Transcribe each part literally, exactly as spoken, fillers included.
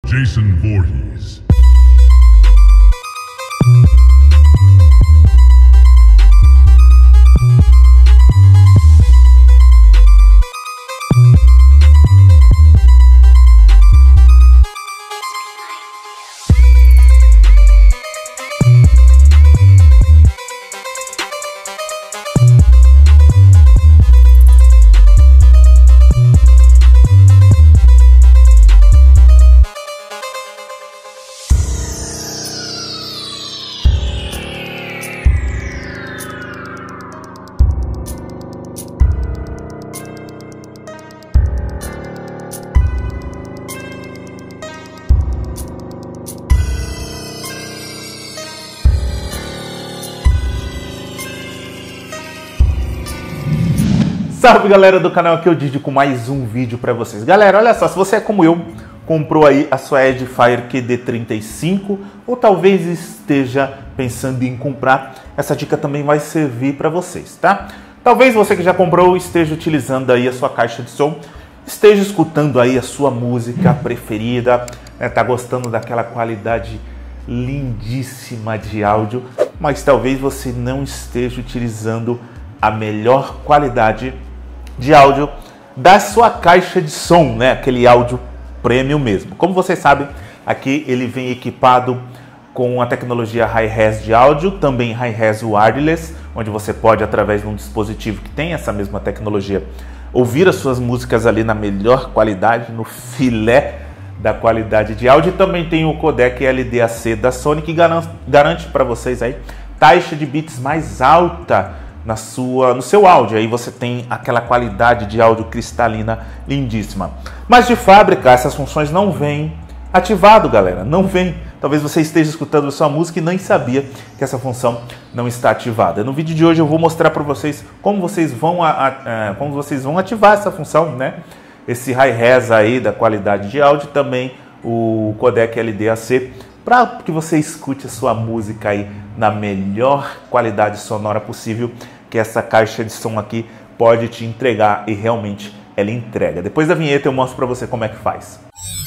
Jason Voorhees. Salve galera do canal, aqui é o Didi com mais um vídeo pra vocês. Galera, olha só, se você é como eu, comprou aí a sua Edifier Q D trinta e cinco ou talvez esteja pensando em comprar, essa dica também vai servir pra vocês, tá? Talvez você que já comprou esteja utilizando aí a sua caixa de som, esteja escutando aí a sua música preferida, né? Tá gostando daquela qualidade lindíssima de áudio, mas talvez você não esteja utilizando a melhor qualidade de áudio da sua caixa de som, né? Aquele áudio premium mesmo. Como vocês sabem, aqui ele vem equipado com a tecnologia Hi-Res de áudio, também Hi-Res wireless, onde você pode, através de um dispositivo que tem essa mesma tecnologia, ouvir as suas músicas ali na melhor qualidade, no filé da qualidade de áudio. E também tem o codec L D A C da Sony, que garante para vocês aí taxa de bits mais alta na sua, no seu áudio. Aí você tem aquela qualidade de áudio cristalina lindíssima. Mas de fábrica essas funções não vêm ativado, galera, não vem. Talvez você esteja escutando a sua música e nem sabia que essa função não está ativada. No vídeo de hoje eu vou mostrar para vocês como vocês vão a, a, a, como vocês vão ativar essa função, né? Esse Hi-Res aí da qualidade de áudio, também o codec L D A C, para que você escute a sua música aí na melhor qualidade sonora possível que essa caixa de som aqui pode te entregar, e realmente ela entrega. Depois da vinheta eu mostro para você como é que faz.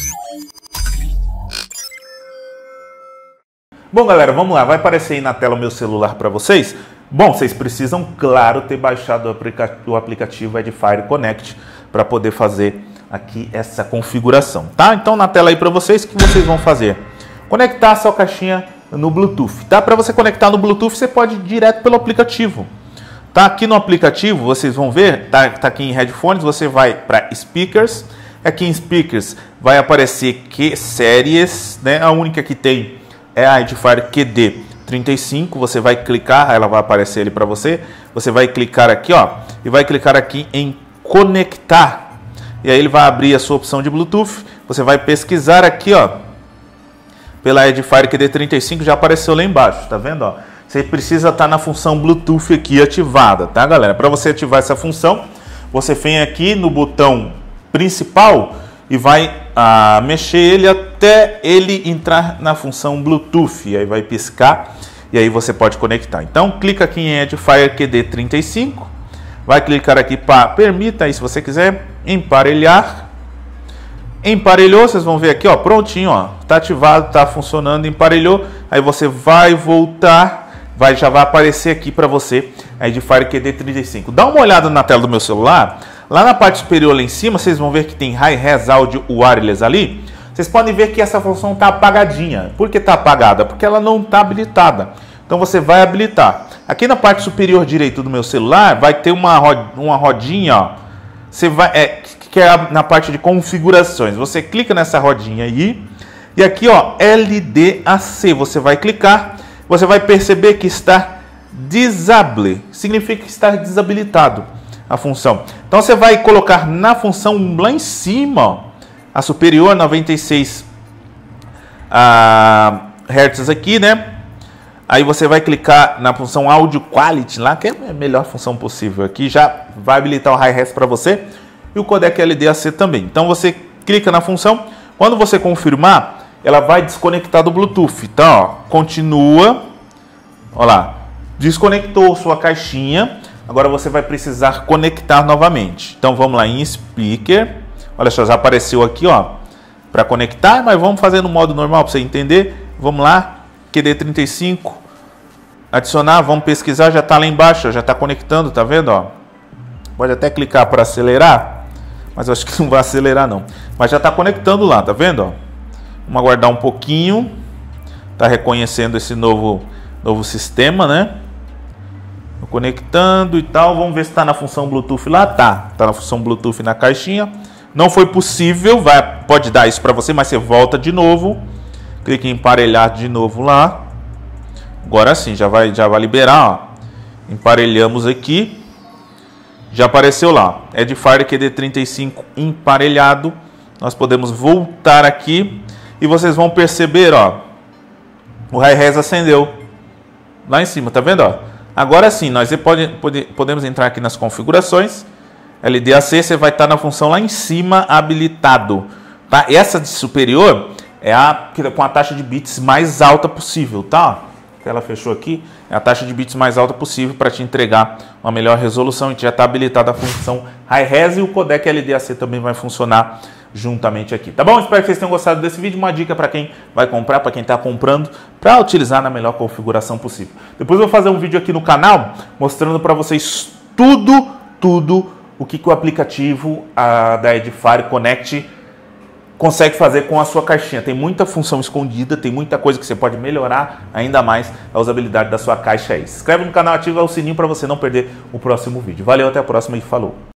Bom galera, vamos lá, vai aparecer aí na tela o meu celular para vocês. Bom, vocês precisam, claro, ter baixado o, aplica o aplicativo Edifier Connect para poder fazer aqui essa configuração, tá? Então na tela aí para vocês, o que vocês vão fazer? Conectar a sua caixinha no Bluetooth, tá? Para você conectar no Bluetooth, você pode ir direto pelo aplicativo. Tá aqui no aplicativo, vocês vão ver, tá, tá aqui em Headphones, você vai para Speakers. Aqui em Speakers vai aparecer Q séries, né? A única que tem é a Edifier Q D trinta e cinco. Você vai clicar, ela vai aparecer ali para você. Você vai clicar aqui, ó, e vai clicar aqui em Conectar. E aí ele vai abrir a sua opção de Bluetooth. Você vai pesquisar aqui, ó, pela Edifier Q D trinta e cinco, já apareceu lá embaixo, tá vendo, ó? Você precisa estar na função Bluetooth aqui ativada, tá, galera? Para você ativar essa função, você vem aqui no botão principal e vai ah, mexer ele até ele entrar na função Bluetooth. E aí vai piscar e aí você pode conectar. Então, clica aqui em Edifier Q D trinta e cinco, vai clicar aqui para permita aí, se você quiser, emparelhar. Emparelhou, vocês vão ver aqui, ó, prontinho, ó, tá ativado, tá funcionando, emparelhou. Aí você vai voltar, vai, já vai aparecer aqui para você a Edifier Q D trinta e cinco. Dá uma olhada na tela do meu celular, lá na parte superior lá em cima, vocês vão ver que tem Hi-Res Audio Wireless ali. Vocês podem ver que essa função tá apagadinha. Por que tá apagada? Porque ela não tá habilitada. Então você vai habilitar. Aqui na parte superior direita do meu celular vai ter uma, uma rodinha, ó. Você vai, é, que é na parte de configurações. Você clica nessa rodinha aí e aqui, ó, L D A C, você vai clicar, você vai perceber que está disable, significa que está desabilitado a função. Então você vai colocar na função lá em cima, ó, a superior, noventa e seis ah, Hz aqui, né? Aí você vai clicar na função Audio Quality lá, que é a melhor função possível aqui, já vai habilitar o Hi-Res para você. E o codec L D A C também. Então você clica na função. Quando você confirmar, ela vai desconectar do Bluetooth. Então, ó, continua. Olha lá. Desconectou sua caixinha. Agora você vai precisar conectar novamente. Então vamos lá em Speaker. Olha só, já apareceu aqui, ó, para conectar, mas vamos fazer no modo normal para você entender. Vamos lá, Q D trinta e cinco, adicionar, vamos pesquisar, já está lá embaixo, já está conectando, tá vendo? Ó? Pode até clicar para acelerar, mas eu acho que não vai acelerar não. Mas já está conectando lá, tá vendo? Ó? Vamos aguardar um pouquinho, está reconhecendo esse novo, novo sistema, né? Conectando e tal, vamos ver se está na função Bluetooth lá, tá, está na função Bluetooth na caixinha. Não foi possível, vai, pode dar isso para você, mas você volta de novo, clica em emparelhar de novo lá. Agora sim, já vai, já vai liberar, ó. Emparelhamos aqui, já apareceu lá, Edifier Q D trinta e cinco emparelhado. Nós podemos voltar aqui e vocês vão perceber, ó, o Hi-Res acendeu lá em cima, tá vendo, ó? Agora sim, nós pode, pode, podemos entrar aqui nas configurações, L D A C, você vai estar na função lá em cima, habilitado. Tá? Essa de superior é a com a taxa de bits mais alta possível, tá? Ela fechou aqui, é a taxa de bits mais alta possível para te entregar uma melhor resolução. A gente já está habilitada a função Hi-Res e o codec L D A C também vai funcionar juntamente aqui, tá bom? Espero que vocês tenham gostado desse vídeo. Uma dica para quem vai comprar, para quem está comprando, para utilizar na melhor configuração possível. Depois eu vou fazer um vídeo aqui no canal mostrando para vocês tudo, tudo o que, que o aplicativo a, da Edifier Connect consegue fazer com a sua caixinha. Tem muita função escondida, tem muita coisa que você pode melhorar ainda mais a usabilidade da sua caixa aí. Se inscreve no canal, ativa o sininho para você não perder o próximo vídeo. Valeu, até a próxima e falou!